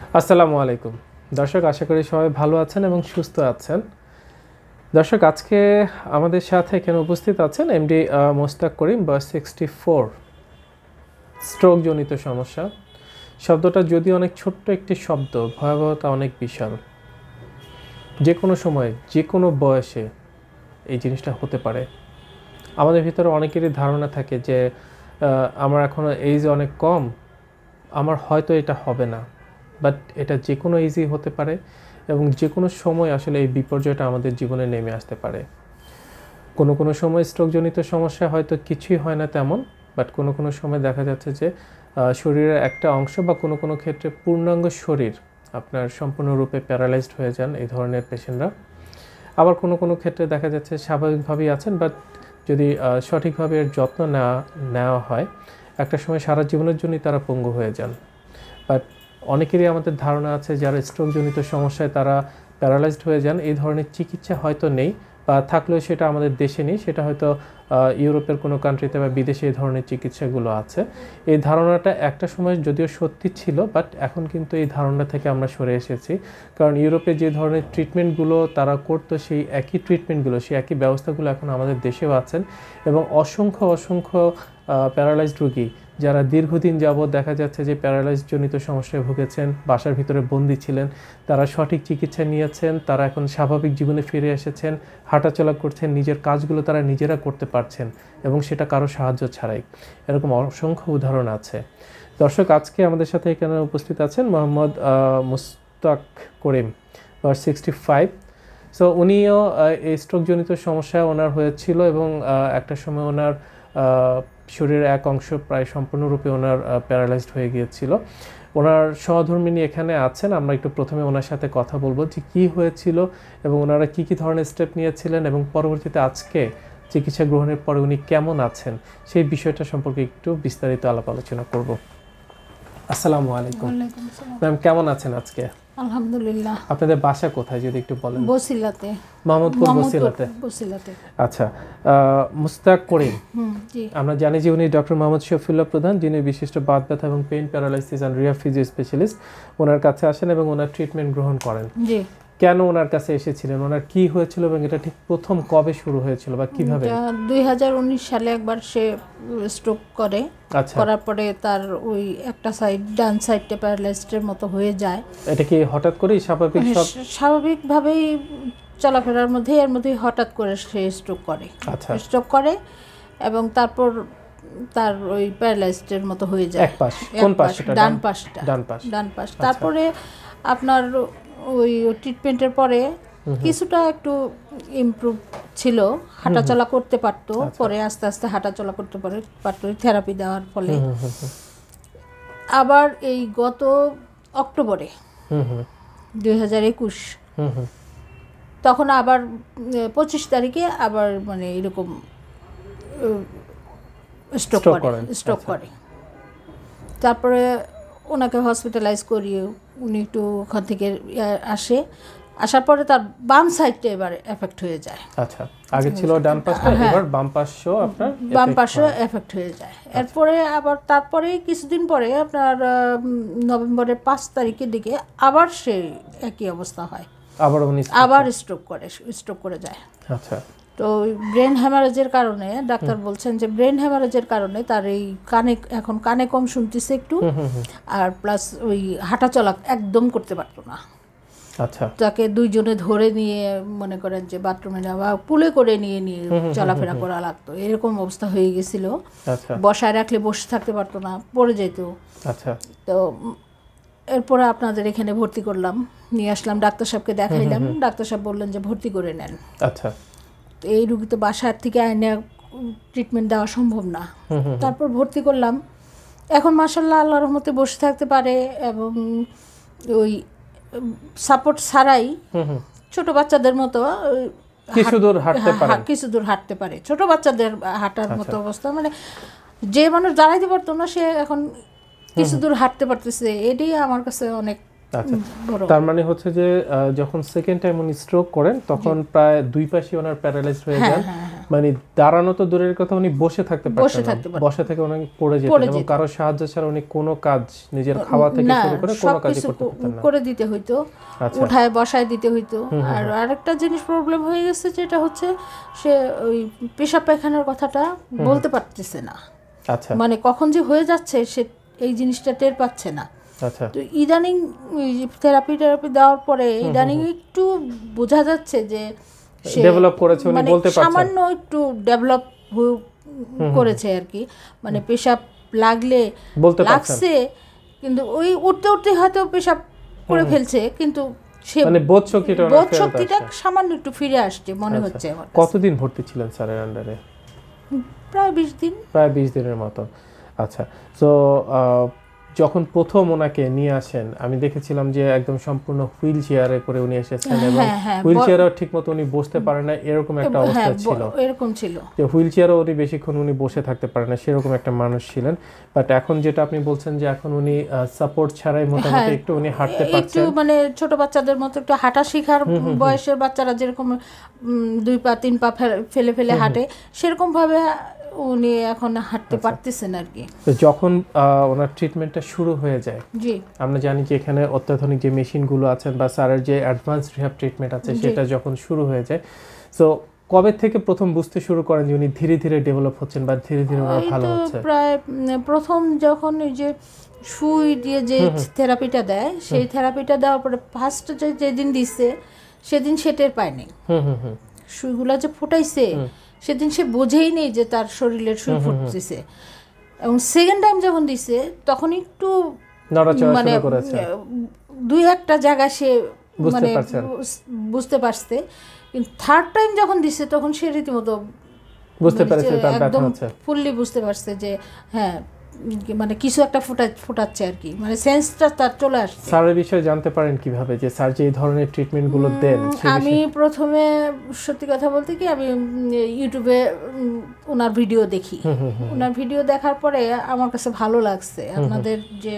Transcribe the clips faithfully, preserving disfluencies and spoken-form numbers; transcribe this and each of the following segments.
আসসালামু আলাইকুম দর্শক, আশা করি সবাই ভালো আছেন এবং সুস্থ আছেন। দর্শক, আজকে আমাদের সাথে এখানে উপস্থিত আছেন এমডি মোস্তাক করিম, বয়স সিক্সটি ফোর, স্ট্রোক জনিত সমস্যা। শব্দটা যদি অনেক ছোট্ট একটি শব্দ, ভয়াবহতা অনেক বিশাল। যে কোনো সময় যে কোনো বয়সে এই জিনিসটা হতে পারে। আমাদের ভিতরে অনেকেরই ধারণা থাকে যে আমার এখনও এইজ অনেক কম, আমার হয়তো এটা হবে না, বাট এটা যে কোনো এজই হতে পারে এবং যে কোনো সময় আসলে এই বিপর্যয়টা আমাদের জীবনে নেমে আসতে পারে। কোনো কোনো সময় স্ট্রোকজনিত সমস্যা হয়তো কিছুই হয় না তেমন, বাট কোনো কোনো সময় দেখা যাচ্ছে যে শরীরের একটা অংশ বা কোনো কোনো ক্ষেত্রে পূর্ণাঙ্গ শরীর আপনার সম্পূর্ণরূপে প্যারালাইজড হয়ে যান এই ধরনের পেশেন্টরা। আবার কোনো কোনো ক্ষেত্রে দেখা যাচ্ছে স্বাভাবিকভাবেই আছেন, বাট যদি সঠিকভাবে এর যত্ন নেওয়া নেওয়া হয় একটা সময় সারা জীবনের জন্যই তারা পঙ্গু হয়ে যান। বাট অনেকেরই আমাদের ধারণা আছে যারা স্ট্রোকজনিত সমস্যায় তারা প্যারালাইজড হয়ে যান, এই ধরনের চিকিৎসা হয়তো নেই, বা থাকলেও সেটা আমাদের দেশে নেই, সেটা হয়তো ইউরোপের কোনো কান্ট্রিতে বা বিদেশে এই ধরনের চিকিৎসাগুলো আছে। এই ধারণাটা একটা সময় যদিও সত্যি ছিল, বাট এখন কিন্তু এই ধারণা থেকে আমরা সরে এসেছি। কারণ ইউরোপে যে ধরনের ট্রিটমেন্টগুলো তারা করতো, সেই একই ট্রিটমেন্টগুলো, সেই একই ব্যবস্থাগুলো এখন আমাদের দেশেও আছেন। এবং অসংখ্য অসংখ্য প্যারালাইজড রোগী যারা দীর্ঘদিন যাবৎ দেখা যাচ্ছে যে প্যারালাইজ জনিত সমস্যায় ভুগেছেন, বাসার ভিতরে বন্দি ছিলেন, তারা সঠিক চিকিৎসা নিয়েছেন, তারা এখন স্বাভাবিক জীবনে ফিরে এসেছেন, হাঁটাচলা করছেন, নিজের কাজগুলো তারা নিজেরা করতে পারছেন এবং সেটা কারো সাহায্য ছাড়াই। এরকম অসংখ্য উদাহরণ আছে। দর্শক, আজকে আমাদের সাথে এখানে উপস্থিত আছেন মোহাম্মদ মোস্তাক করিম, বয়স সিক্সটি ফাইভ। সো উনিও এই স্ট্রোকজনিত সমস্যা ওনার হয়েছিল এবং একটা সময় ওনার শরীরের এক অংশ প্রায় সম্পূর্ণরূপে ওনার প্যারালাইজড হয়ে গিয়েছিল। ওনার সহধর্মিণী এখানে আছেন, আমরা একটু প্রথমে ওনার সাথে কথা বলবো যে কী হয়েছিল এবং ওনারা কী কী ধরনের স্টেপ নিয়েছিলেন এবং পরবর্তীতে আজকে চিকিৎসা গ্রহণের পরে উনি কেমন আছেন সেই বিষয়টা সম্পর্কে একটু বিস্তারিত আলাপ আলোচনা করব। আসসালামু আলাইকুম ম্যাম, কেমন আছেন আজকে? আলহামদুলিল্লাহ। আপনাদের বাসা কোথায় যদি একটু বলেন? বসিলাতে। মোহাম্মদপুর বসিলাতে। বসিলাতে। আচ্ছা, মুস্তাক করিম, আমরা জানি যে উনি ডক্টর মোহাম্মদ শফিউল্লাহ প্রধান, যিনি বিশিষ্ট বাত ব্যথা এবং pain, paralysis and rehab physio specialist. ওনার কাছে আসেন এবং ওনার ট্রিটমেন্ট গ্রহণ করেন। জি। কেন ওনার কাছে এসেছিলেন, ওনার কি হয়েছিল এবং এটা ঠিক প্রথম কবে শুরু হয়েছিল বা কিভাবে? দুই হাজার উনিশ সালে একবার সে স্ট্রোক করে। আচ্ছা। করার পরে তার ওই একটা সাইড, ডান সাইডটা প্যারালাইজডের মতো হয়ে যায়। এটা কি হঠাৎ করেই স্বাভাবিক সব স্বাভাবিকভাবেই চলাফেরার মধ্যে এর মধ্যে হঠাৎ করে সে স্ট্রোক করে। আচ্ছা। স্ট্রোক করে এবং তারপর তার ওই প্যারালাইজডের মতো হয়ে যায়। এক পাশ, কোন পাশটা? ডান পাশটা। ডান পাশ। ডান পাশ। তারপরে আপনার ওই ট্রিটমেন্টের পরে কিছুটা একটু ইমপ্রুভ ছিল, হাঁটাচলা করতে পারতো। পরে আস্তে আস্তে হাঁটাচলা করতে পারে পারতো থেরাপি দেওয়ার ফলে। আবার এই গত অক্টোবরে দুই হাজার একুশ তখন আবার পঁচিশ তারিখে আবার মানে এরকম স্ট্রোক করে স্ট্রোক করে তারপরে ওনাকে হসপিটালাইজ করিয়ে উনি একটু ওখান থেকে আসে। আসার পরে তার বাম সাইডটা এবার এফেক্ট হয়ে যায়। আচ্ছা, আগে ছিল ডান পাশটা, এবার বাম পাশও আপনার বাম পাশও এফেক্ট হয়ে যায়। এরপরে আবার তারপরে কিছুদিন পরে আপনার নভেম্বরের পাঁচ তারিখের দিকে আবার সেই একই অবস্থা হয়, আবার উনি আবার স্ট্রোক করে স্ট্রোক করে যায়। আচ্ছা। তো ব্রেন হ্যামারেজের কারণে ডাক্তার বলছেন যে ব্রেন হ্যামারেজের কারণে তার এই কানে এখন কানে কম শুনতেছে একটু, আর প্লাস ওই হাঁটাচলা একদম করতে পারতো না। আচ্ছা। তাকে দুইজনে ধরে নিয়ে মনে করেন যে বাথরুমে যাওয়া, পুলে করে নিয়ে নিয়ে চলাফেরা করা লাগতো, এরকম অবস্থা হয়ে গেছিল। বসায় রাখলে বসে থাকতে পারতো না, পড়ে যেত। আচ্ছা। তো এরপরে আপনাদের এখানে ভর্তি করলাম, নিয়ে আসলাম, ডাক্তার সাহেবকে দেখাইলাম। ডাক্তার সাহেব বললেন যে ভর্তি করে নেন। আচ্ছা। তো এই রুগী তো বাসার থেকে আইনে ট্রিটমেন্ট দেওয়া সম্ভব না। তারপর ভর্তি করলাম। এখন মাশাআল্লাহ আল্লাহর রহমতে বসে থাকতে পারে এবং ওই সাপোর্ট ছাড়াই ছোট বাচ্চাদের মতো কিছু দূর হাঁটতে পারে কিছু দূর হাঁটতে পারে ছোট বাচ্চাদের হাঁটার মতো অবস্থা। মানে যে মানুষ দাঁড়াইতে পারতো না সে এখন কিছু দূর হাঁটতে পারতেছে। এটাই আমার কাছে অনেক আচ্ছা, তার মানে হচ্ছে যে যখন সেকেন্ড টাইম উনি স্ট্রোক করেন তখন প্রায় দুই পাশে ওনার প্যারালাইজড হয়ে যান, মানে দাঁড়ানো তো দূরের কথা, উনি বসে থাকতে পারতেন না, বসে থেকে উনি পড়ে যেতেন এবং কারো সাহায্য ছাড়া উনি কোনো কাজ, নিজের খাওয়া থেকে শুরু করে কোনো কাজই করতে পারতেন না, করে দিতে হইতো, উঠায় বসায় দিতে হইতো। আর আরেকটা জিনিস প্রবলেম হয়ে গেছে, যেটা হচ্ছে সে ওই পেশাব পায়খানার কথাটা বলতে পারতেছে না। আচ্ছা, মানে কখন যে হয়ে যাচ্ছে সে এই জিনিসটা টের পাচ্ছে না। আচ্ছা, তো ইদানিং থেরাপি থেরাপি দেওয়ার পরে ইদানিং একটু বোঝা যাচ্ছে যে সে ডেভেলপ করেছে, উনি বলতে পারছেন, সামান্য একটু ডেভেলপ করেছে আর কি। মানে পেশাব লাগলে বলতে লাগছে, কিন্তু ওই উঠতে উঠতে হয়তো পেশাব করে ফেলছে, কিন্তু সে মানে বোধ শক্তিটা বোধ শক্তিটা সামান্য একটু ফিরে আসছে মনে হচ্ছে আমার। কতদিন ভর্তি ছিলেন স্যারের আন্ডারে? প্রায় বিশ দিন। প্রায় বিশ দিনের মতো। আচ্ছা, তো যখন প্রথম ওনাকে নিয়ে আসেন আমি দেখেছিলাম যে একদম সম্পূর্ণ হুইল চেয়ারে করে উনি এসেছেন এবং হুইল চেয়ারেও ঠিকমতো উনি বসতে পারেন না, এরকম একটা অবস্থা ছিল, এরকম ছিল যে হুইল চেয়ারও উনি বেশিক্ষণ উনি বসে থাকতে পারেন না, সেরকম একটা মানুষ ছিলেন। বাট এখন যেটা আপনি বলছেন যে এখন উনি সাপোর্ট ছাড়াই মোটামুটি একটু উনি হাঁটতে পারছেন, একটু মানে ছোট বাচ্চাদের মতো একটু হাঁটা শেখার বয়সের বাচ্চারা যেরকম দুই পা তিন পা ফেলে ফেলে হাঁটে, সেরকম ভাবে উনি এখন হাঁটতে পারতেছেন আর কি। তো যখন ওনার ট্রিটমেন্টটা শুরু হয়ে যায়, জি, আমরা জানি যে এখানে অত্যাধুনিক যে মেশিনগুলো আছেন বা স্যারের যে অ্যাডভান্স রিহ্যাব ট্রিটমেন্ট আছে সেটা যখন শুরু হয়ে যায়, সো কবে থেকে প্রথম বুঝতে শুরু করেন যে উনি ধীরে ধীরে ডেভেলপ হচ্ছেন বা ধীরে ধীরে ওনার ভালো হচ্ছে? প্রায় প্রথম যখন ওই যে সুই দিয়ে যে থেরাপিটা দেয়, সেই থেরাপিটা দেওয়ার পরে ফার্স্ট যে যেদিন দিচ্ছে সেদিন সেটের পায়নি, সুইগুলা যে ফুটাইছে সেদিন সে বোঝেই নেই যে তার শরীরের সুই ফুটতেছে। এবং সেকেন্ড টাইম যখন দিছে তখন একটু মানে দুই একটা জায়গা সে মানে বুঝতে পারছে, কিন্তু থার্ড টাইম যখন দিছে তখন সে রীতিমতো বুঝতে পারছে, তার ব্যথা হচ্ছে, ফুললি বুঝতে পারছে যে হ্যাঁ মানে কিছু একটা ফুটা ফুটাচ্ছে আর কি, মানে সেন্সটা তার চলে আসছে। স্যারের বিষয়ে জানতে পারেন কিভাবে যে স্যার যে এই ধরনের ট্রিটমেন্টগুলো দেন? আমি প্রথমে সত্যি কথা বলতে কি আমি ইউটিউবে ওনার ভিডিও দেখি, ওনার ভিডিও দেখার পরে আমার কাছে ভালো লাগছে, আপনাদের যে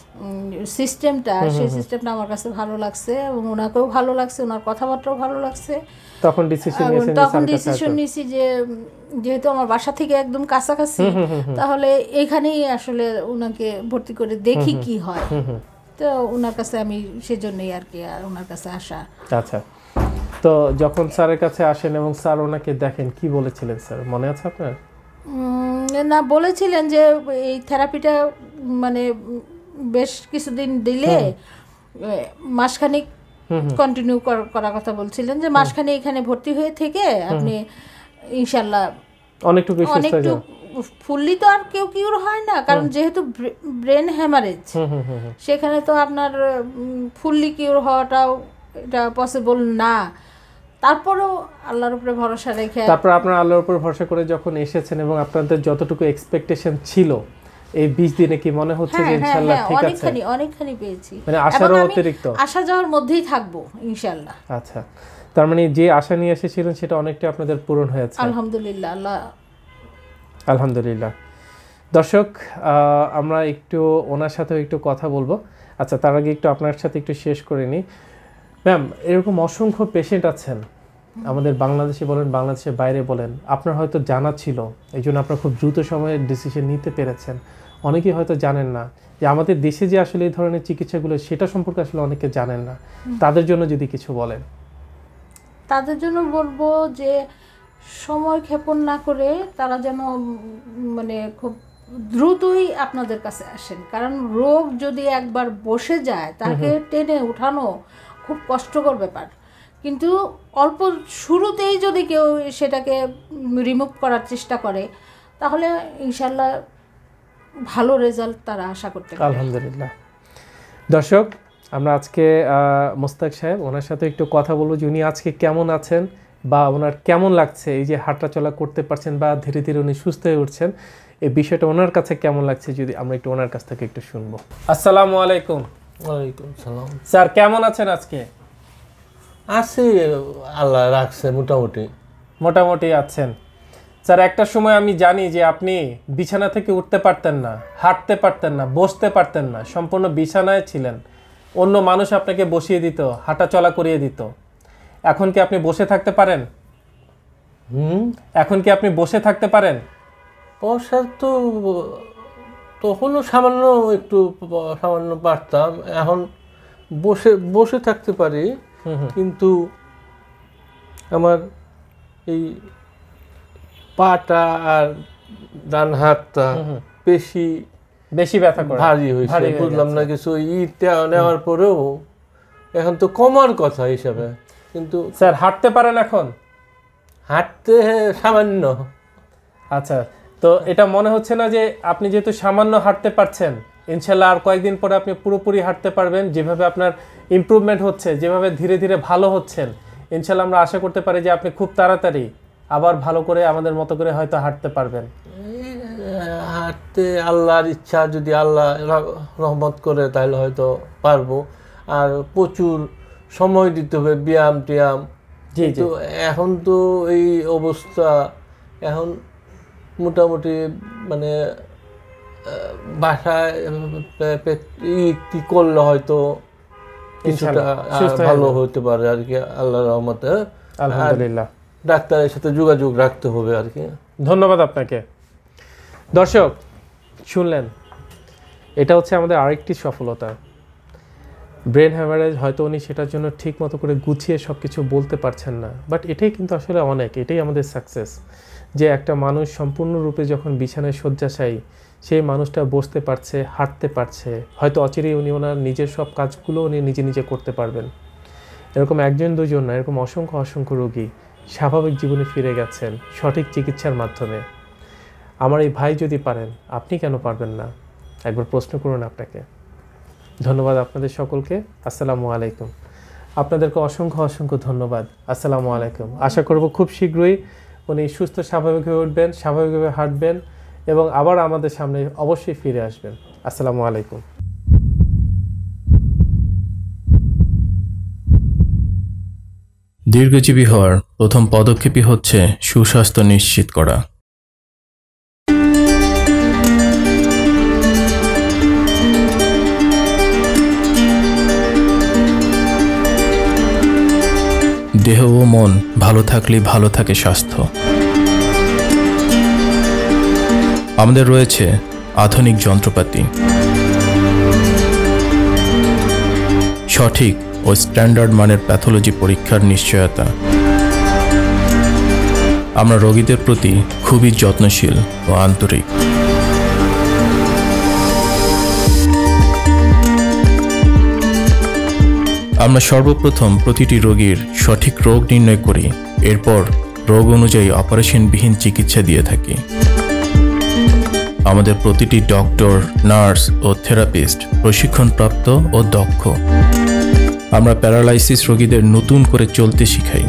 সিস্টেমটা সেই সিস্টেমটা আমার কাছে ভালো লাগছে এবং ওনাকেও ভালো লাগছে, ওনার কথাবার্তাও ভালো লাগছে। তখন ডিসিশন নিয়েছেন, তখন ডিসিশন নিয়েছি যে যেহেতু আমার বাসা থেকে একদম কাছাকাছি, তাহলে এইখানেই আসলে ওনাকে ভর্তি করে দেখি কি হয়। তো ওনার কাছে আমি সেজন্যই আর কি ওনার কাছে আসা। আচ্ছা, তো যখন স্যারের কাছে আসেন এবং স্যার ওনাকে দেখেন, কি বলেছিলেন স্যার, মনে আছে আপনার? না, বলেছিলেন যে এই থেরাপিটা মানে বেশ কিছুদিন দিলে মাসখানিক কন্টিনিউ করার কথা বলছিলেন, যে মাসখানে এখানে ভর্তি হয়ে থেকে আপনি ইনশাল্লাহ অনেকটুকু অনেকটু ফুললি তো আর কেউ কিউর হয় না, কারণ যেহেতু ব্রেন হ্যামারেজ, সেখানে তো আপনার ফুললি কিউর হওয়াটাও এটা পসিবল না। তারপরেও আল্লাহর উপরে ভরসা রেখে, তারপর আপনারা আল্লাহর উপর ভরসা করে যখন এসেছেন এবং আপনাদের যতটুকু এক্সপেকটেশন ছিল এই বিশ দিনে, কি মনে হচ্ছে যে ইনশাআল্লাহ ঠিক আছে? অনেকখানি অনেকখানি পেয়েছি, মানে আশারও অতিরিক্ত আশা যাওয়ার মধ্যেই থাকবো ইনশাআল্লাহ। আচ্ছা, তার মানে যে আশা নিয়ে এসেছিলেন সেটা অনেকটা আপনাদের পূরণ হয়েছে, আলহামদুলিল্লাহ। আল্লাহ আলহামদুলিল্লাহ। দর্শক, আমরা একটু ওনার সাথেও একটু কথা বলবো। আচ্ছা, তার আগে একটু আপনার সাথে একটু শেষ করে নিই। ম্যাম, এরকম অসংখ্য পেশেন্ট আছেন আমাদের বাংলাদেশে বলেন, বাংলাদেশের বাইরে বলেন, আপনার হয়তো জানা ছিল, এই জন্য আপনার খুব দ্রুত সময়ে ডিসিশন নিতে পেরেছেন। অনেকেই হয়তো জানেন না যে আমাদের দেশে যে আসলে এই ধরনের চিকিৎসাগুলো সেটা সম্পর্কে আসলে অনেকে জানেন না, তাদের জন্য যদি কিছু বলেন। তাদের জন্য বলবো যে সময় ক্ষেপণ না করে তারা যেন মানে খুব দ্রুতই আপনাদের কাছে আসেন, কারণ রোগ যদি একবার বসে যায় তাকে টেনে উঠানো খুব কষ্টকর ব্যাপার। কিন্তু অল্প শুরুতেই যদি কেউ সেটাকে রিমুভ করার চেষ্টা করে তাহলে ইনশাল্লাহ ভালো রেজাল্ট তারা আশা করতে পারে। আলহামদুলিল্লাহ। দর্শক, আমরা আজকে মোস্তাক সাহেব ওনার সাথে একটু কথা বলবো যে উনি আজকে কেমন আছেন বা ওনার কেমন লাগছে, এই যে হাঁটা চলা করতে পারছেন বা ধীরে ধীরে উনি সুস্থ হয়ে উঠছেন, এই বিষয়টা ওনার কাছে কেমন লাগছে যদি আমরা একটু ওনার কাছ থেকে একটু শুনবো। আসসালামু আলাইকুম। ওয়ালাইকুম সালাম। স্যার কেমন আছেন আজকে? আছি, আল্লাহ রাখছে মোটামুটি। মোটামুটি আছেন। স্যার, একটা সময় আমি জানি যে আপনি বিছানা থেকে উঠতে পারতেন না, হাঁটতে পারতেন না, বসতে পারতেন না, সম্পূর্ণ বিছানায় ছিলেন। অন্য মানুষ আপনাকে বসিয়ে দিত, হাঁটা চলা করিয়ে দিত, এখন কি আপনি বসে থাকতে পারেন? হুম এখন কি আপনি বসে থাকতে পারেন? বসার তো তখনও সামান্য একটু সামান্য পারতাম, এখন বসে বসে থাকতে পারি, কিন্তু আমার এই পাটা আর ডান হাতটা বেশি বেশি ব্যথা করে, ভারী হয়েছে, বুঝলাম না কিছু। ইটা নেওয়ার পরেও এখন তো কমার কথা হিসাবে, কিন্তু স্যার হাঁটতে পারেন এখন? হাঁটতে সামান্য। আচ্ছা, তো এটা মনে হচ্ছে না যে আপনি যেহেতু সামান্য হাঁটতে পারছেন, ইনশাল্লাহ আর কয়েকদিন পরে আপনি পুরোপুরি হাঁটতে পারবেন? যেভাবে আপনার ইমপ্রুভমেন্ট হচ্ছে, যেভাবে ধীরে ধীরে ভালো হচ্ছেন, ইনশাল্লাহ আমরা আশা করতে পারি যে আপনি খুব তাড়াতাড়ি আবার ভালো করে আমাদের মতো করে হয়তো হাঁটতে পারবেন। হাঁটতে আল্লাহর ইচ্ছা, যদি আল্লাহ রহমত করে তাহলে হয়তো পারবো। আর প্রচুর সময় দিতে হবে, ব্যায়াম ট্যায়াম। কিন্তু এখন তো এই অবস্থা, এখন মোটামুটি মানে বাসায় কি করলে হয়তো কিছুটা ভালো হতে পারে আর কি, আল্লাহর রহমতে। আলহামদুলিল্লাহ। ডাক্তারের সাথে যোগাযোগ রাখতে হবে আর কি। ধন্যবাদ আপনাকে। দর্শক শুনলেন, এটা হচ্ছে আমাদের আরেকটি সফলতা। ব্রেন হ্যামারেজ, হয়তো উনি সেটার জন্য ঠিক মতো করে গুছিয়ে সব কিছু বলতে পারছেন না, বাট এটাই কিন্তু আসলে অনেক, এটাই আমাদের সাকসেস। যে একটা মানুষ সম্পূর্ণরূপে যখন বিছানায় শয্যাশায়ী, সেই মানুষটা বসতে পারছে, হাঁটতে পারছে, হয়তো অচিরেই উনি ওনার নিজের সব কাজগুলো উনি নিজে নিজে করতে পারবেন। এরকম একজন দুজন না, এরকম অসংখ্য অসংখ্য রোগী স্বাভাবিক জীবনে ফিরে গেছেন সঠিক চিকিৎসার মাধ্যমে। আমার এই ভাই যদি পারেন, আপনি কেন পারবেন না? একবার প্রশ্ন করুন আপনাকে। ধন্যবাদ আপনাদের সকলকে। আসসালামু আলাইকুম। আপনাদেরকে অসংখ্য অসংখ্য ধন্যবাদ। আসসালামু আলাইকুম। আশা করব খুব শীঘ্রই উনি সুস্থ স্বাভাবিক হয়ে উঠবেন, স্বাভাবিকভাবে হাঁটবেন এবং আবার আমাদের সামনে অবশ্যই ফিরে আসবেন। আসসালামু আলাইকুম। দীর্ঘজীবী হওয়ার প্রথম পদক্ষেপই হচ্ছে সুস্বাস্থ্য নিশ্চিত করা। দেহ ও মন ভালো থাকলেই ভালো থাকে স্বাস্থ্য। আমাদের রয়েছে আধুনিক যন্ত্রপাতি, সঠিক ও স্ট্যান্ডার্ড মানের প্যাথোলজি পরীক্ষার নিশ্চয়তা। আমরা রোগীদের প্রতি খুবই যত্নশীল ও আন্তরিক। আমরা সর্বপ্রথম প্রতিটি রোগীর সঠিক রোগ নির্ণয় করি, এরপর রোগ অনুযায়ী অপারেশনবিহীন চিকিৎসা দিয়ে থাকি। আমাদের প্রতিটি ডক্টর, নার্স ও থেরাপিস্ট প্রশিক্ষণপ্রাপ্ত ও দক্ষ। আমরা প্যারালাইসিস রোগীদের নতুন করে চলতে শিখাই।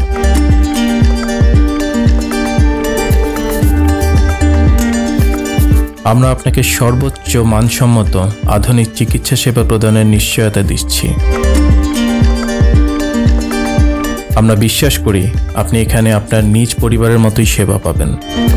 আমরা আপনাকে সর্বোচ্চ মানসম্মত আধুনিক চিকিৎসা সেবা প্রদানের নিশ্চয়তা দিচ্ছি। আমরা বিশ্বাস করি আপনি এখানে আপনার নিজ পরিবারের মতোই সেবা পাবেন।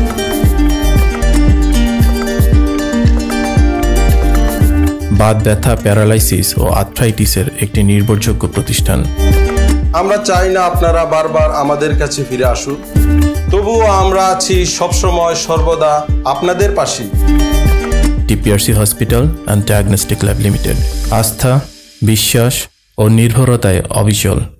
বাত ব্যথা, প্যারালাইসিস ও আর্থ্রাইটিসের একটি নির্ভরযোগ্য প্রতিষ্ঠান। আমরা চাই না আপনারা বারবার আমাদের কাছে ফিরে আসুন, তবুও আমরা আছি সবসময় সর্বদা আপনাদের পাশে। DPRC hospital and diagnostic lab limited. আস্থা, বিশ্বাস ও নির্ভরতায় অবিচল।